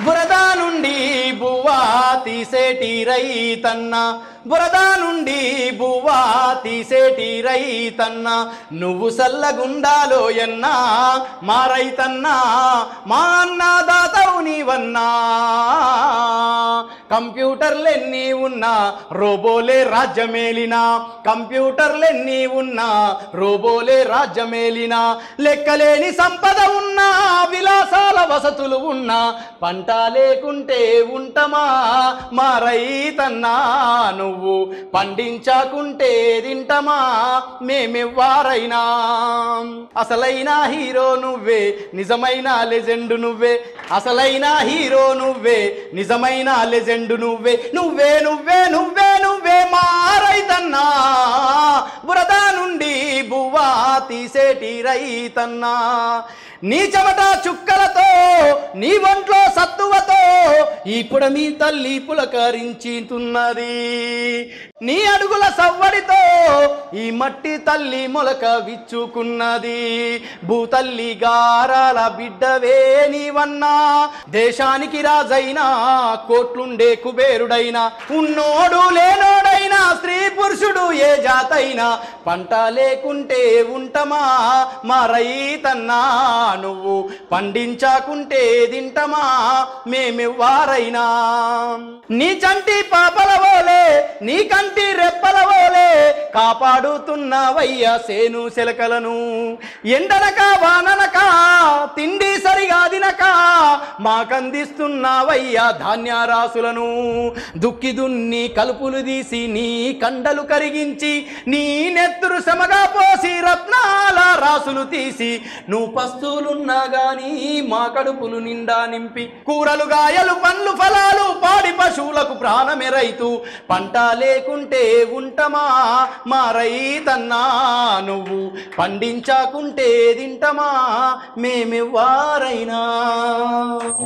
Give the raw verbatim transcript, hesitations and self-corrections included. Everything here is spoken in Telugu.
బురద నుండి బువ్వా తీసేటి రైతన్న బురద నుండి బువ్వా తీసేటి రైతన్న నువ్వు సల్లగుండాలో ఎన్నా మా రైతన్నా మా అన్నదాతవు నీవన్నా కంప్యూటర్లెన్ని ఉన్నా రోబోలే రాజ్యమేలినా కంప్యూటర్లెన్ని ఉన్నా రోబోలే రాజ్యమేలినా లెక్కలేని సంపద ఉన్నా విలాసాల వసతులు ఉన్నా పంట లేకుంటే ఉంటమా మా రైతన్నా నువ్వు పండించకుంటే తింటమా మేమెవ్వారైనా అసలైన హీరో నువ్వే నిజమైన లెజెండ్ నువ్వే అసలైన హీరో నువ్వే నిజమైన లెజెండ్ నువ్వే నువ్వే నువ్వే నువ్వే నువ్వే మా రైతన్నా బురద నుండి బువ్వా తీసేటి రైతన్నా నీ చెమట చుక్కలతో నీ ఒంట్లో సత్తువతో ఇప్పుడు మీ తల్లి పులకరించుతున్నది నీ అడుగుల సవ్వడితో ఈ మట్టి తల్లి మొలక విచ్చుకున్నది భూతల్లి గారాల బిడ్డవే నీవన్నా దేశానికి రాజైనా కోట్లుండే కుబేరుడైనా ఉన్నోడు లేనోడైనా స్త్రీ పురుషుడు ఏ జాతైనా పంట లేకుంటే ఉంటమా మా రైతన్నా నువ్వు పండించకుంటే తింటమా మేమెవ్వారైనా నీ చంటి పాపల వోలే నీ కంటి రెప్పల వోలే కాపాడుతున్నవయ్యా సేను శిలకలను ఎండనక వాననక తిండి సరిగా దినక మాకందిస్తున్నవయ్యా ధాన్యరాశులను దుక్కి దున్ని కలుపులు తీసి నీ కండలు కరిగించి నీ నెత్తురు శ్రమగా పోసి రత్నాల రాసులు తీసి నువ్వు పస్తులున్నా గాని మా కడుపులు నిండా నింపి కూరలు గాయలు పండ్లు ఫలాలు పాడి పశువులకు ప్రాణమే రైతు పంట లేకుంటే ఉంటమా మా రైతన్నా నువ్వు పండించకుంటే తింటమా మేమెవ్వారైనా